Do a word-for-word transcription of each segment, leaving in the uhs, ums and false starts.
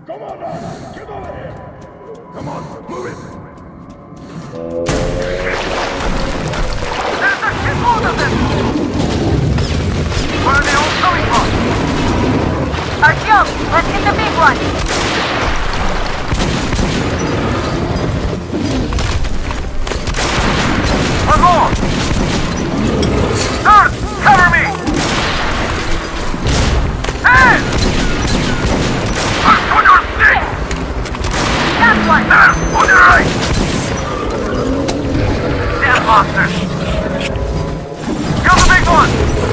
Come on, now. Get over here! Come on, move it! There's a shitload of them! Where are they all coming from? Artyom, let's hit the big one! One more! Earth, cover me! Hey! Earth, on your stick! That one! There, on your right! Damn monster! Kill the big one!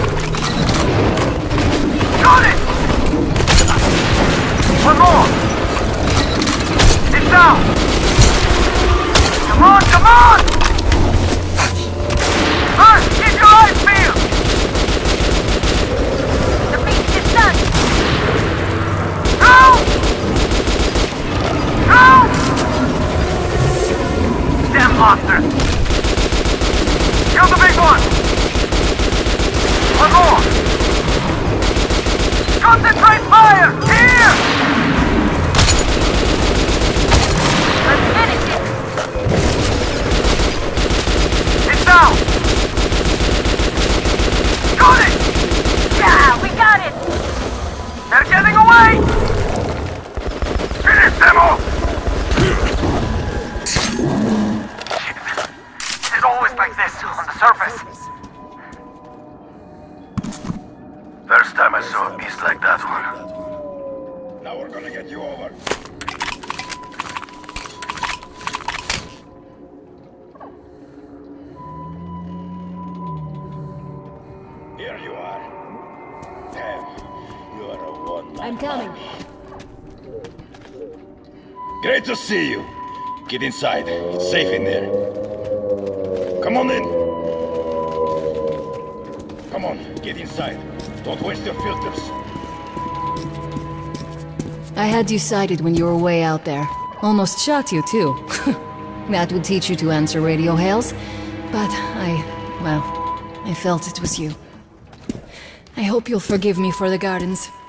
Got it! One more! It's down! Come on, come on! Earth, keep your eyes peeled! The beast is done! Go! Go! Damn monster! Kill the big one! One more! Concentrate fire! Here! Let's finish it! It's down! Got it! Yeah, we got it! They're getting away! Finish them off! Is it always like this on the surface? First time I saw a beast like that one. Now we're gonna get you over. Here you are. Damn, you are a one-man. I'm coming. Great to see you. Get inside. It's safe in there. Come on in. Come on, get inside. Don't waste your filters. I had you sighted when you were way out there. Almost shot you, too. That would teach you to answer radio hails. But I... well, I felt it was you. I hope you'll forgive me for the gardens.